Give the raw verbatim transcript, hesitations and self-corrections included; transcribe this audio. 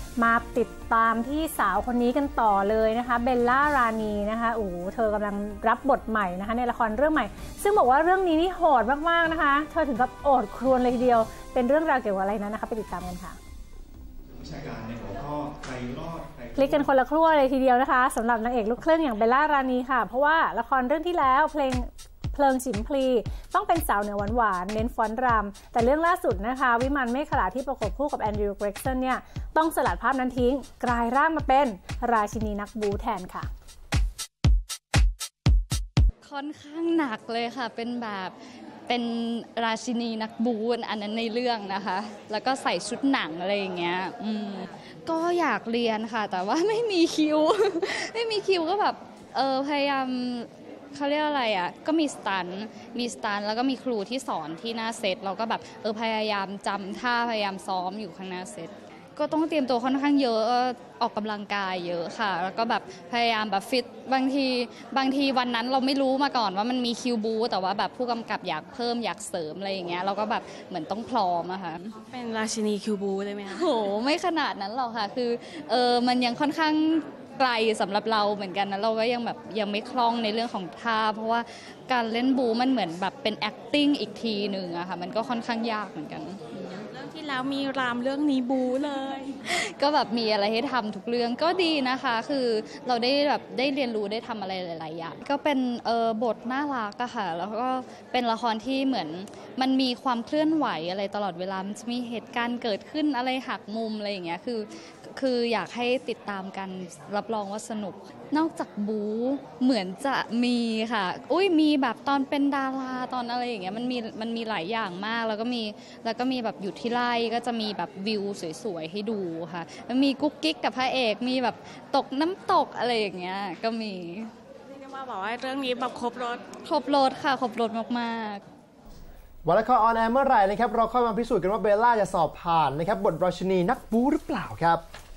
มาติดตามที่สาวคนนี้กันต่อเลยนะคะเบลล่ารานีนะคะโอ้เธอกำลังรับบทใหม่นะคะในละครเรื่องใหม่ซึ่งบอกว่าเรื่องนี้นี่โหดมากๆนะคะเธอถึงกับโอดครวญเลยทีเดียวเป็นเรื่องราวเกี่ยวกับอะไรนั้นนะคะไปติดตามกันค่ะวิชาการในหัวข้อใครรอดคลิกกันคนละครัวเลยทีเดียวนะคะสำหรับนางเอกลูกครึ่งอย่างเบลล่ารานีค่ะเพราะว่าละครเรื่องที่แล้วเพลงเพลิงฉิมพลีต้องเป็นสาวเหนือหวานๆเน้นฟ้อนรำแต่เรื่องล่าสุดนะคะวิมานเมฆขลาที่ประกบคู่กับแอนดรูว์ เกรกสันเนี่ยต้องสลัดภาพนั้นทิ้งกลายร่างมาเป็นราชินีนักบูแทนค่ะค่อนข้างหนักเลยค่ะเป็นแบบเป็นราชินีนักบูอันนั้นในเรื่องนะคะแล้วก็ใส่ชุดหนังอะไรอย่างเงี้ยอืมก็อยากเรียนค่ะแต่ว่าไม่มีคิว ไม่มีคิวก็แบบเออพยายามเขาเรียกอะไรอ่ะก็มีสตันมีสตันแล้วก็มีครูที่สอนที่หน้าเซตเราก็แบบเออพยายามจำท่าพยายามซ้อมอยู่ข้างหน้าเซตก็ต้องเตรียมตัวค่อนข้างเยอะออกกำลังกายเยอะค่ะแล้วก็แบบพยายามแบบฟิตบางทีบางทีวันนั้นเราไม่รู้มาก่อนว่ามันมีคิวบูแต่ว่าแบบผู้กำกับอยากเพิ่มอยากเสริมอะไรอย่างเงี้ยเราก็แบบเหมือนต้องพร้อมอะค่ะเป็นราชินีคิวบูเลยไหมคะโหไม่ขนาดนั้นหรอกค่ะคือเออมันยังค่อนข้างไกลสำหรับเราเหมือนกันนะเราก็ยังแบบยังไม่คล่องในเรื่องของท่าเพราะว่าการเล่นบูมันเหมือนแบบเป็น acting อีกทีหนึ่งอะค่ะมันก็ค่อนข้างยากเหมือนกันเรื่องที่แล้วมีรามเรื่องนี้บูเลยก็แบบมีอะไรให้ทำทุกเรื่องก็ดีนะคะคือเราได้แบบได้เรียนรู้ได้ทำอะไรหลายๆอย่างก็เป็นเออบทน่ารักอะค่ะแล้วก็เป็นละครที่เหมือนมันมีความเคลื่อนไหวอะไรตลอดเวลามันจะมีเหตุการณ์เกิดขึ้นอะไรหักมุมอะไรอย่างเงี้ยคือคืออยากให้ติดตามกันรับรองว่าสนุกนอกจากบู๊เหมือนจะมีค่ะอุ้ยมีแบบตอนเป็นดาราตอนอะไรอย่างเงี้ยมันมีมันมีหลายอย่างมากแล้วก็มีแล้วก็มีแบบอยู่ที่ไร่ก็จะมีแบบวิวสวยๆให้ดูค่ะแล้วมีกุ๊กกิ๊กกับพระเอกมีแบบตกน้ำตกอะไรอย่างเงี้ยก็มีเรียกได้ว่าบอกว่าเรื่องนี้แบบครบรถครบรถค่ะครบรถมากๆวันละครออนแอร์เมื่อไหร่นะครับเราค่อยมาพิสูจน์กันว่าเบลล่าจะสอบผ่านนะครับบทราชินีนักบู๊หรือเปล่าครับ